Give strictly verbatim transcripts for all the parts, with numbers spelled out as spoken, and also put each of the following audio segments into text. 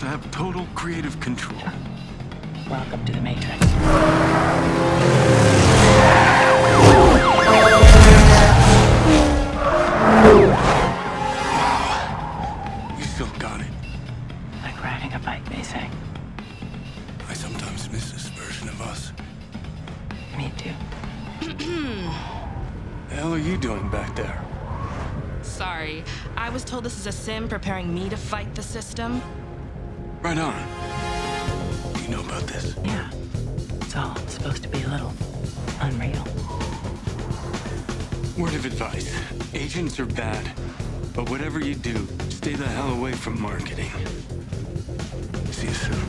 have total creative control. Welcome to the Matrix. Wow. You still got it. Like riding a bike, they say. I sometimes miss this version of us. Me too. The hell are you doing back there? Sorry, I was told this is a sim preparing me to fight the system. Right on. Do you know about this? Yeah. It's all supposed to be a little unreal. Word of advice. Agents are bad. But whatever you do, stay the hell away from marketing. See you soon.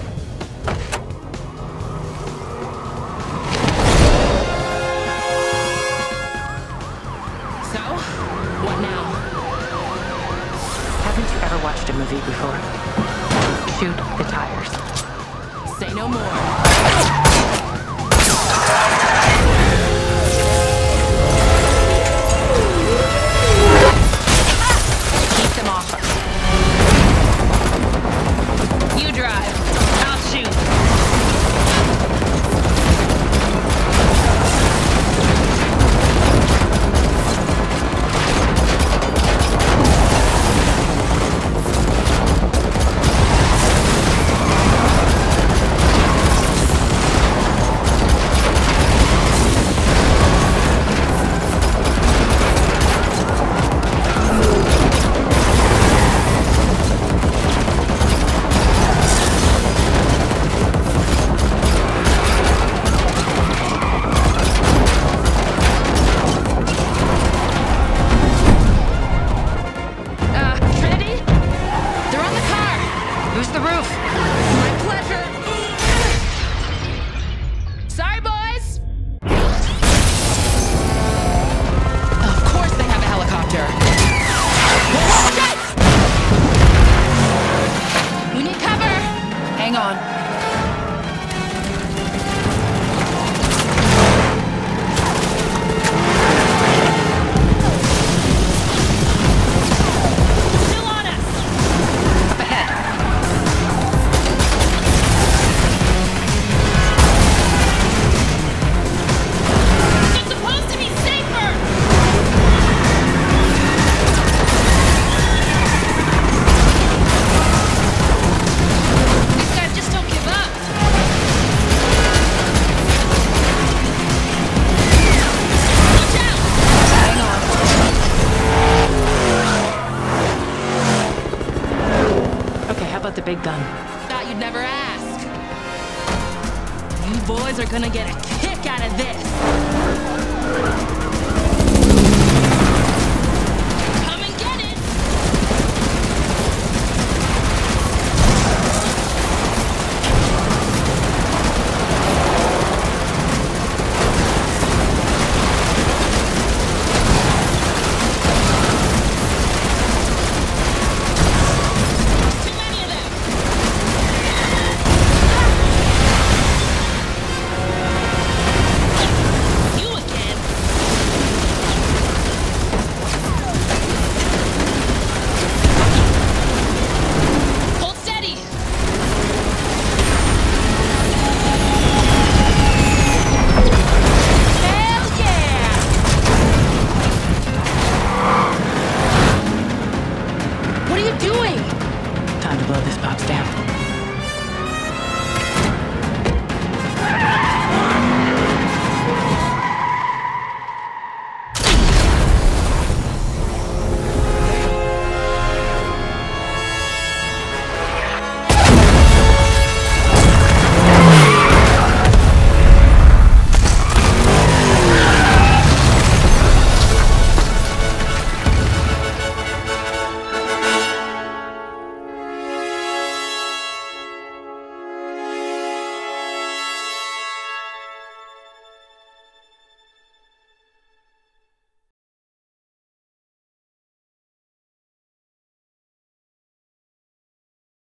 So, what now? Haven't you ever watched a movie before? Shoot the tires. Say no more. Keep them off her. You drive. I'll shoot. The big gun. Thought you'd never ask. You boys are gonna get a kick out of this.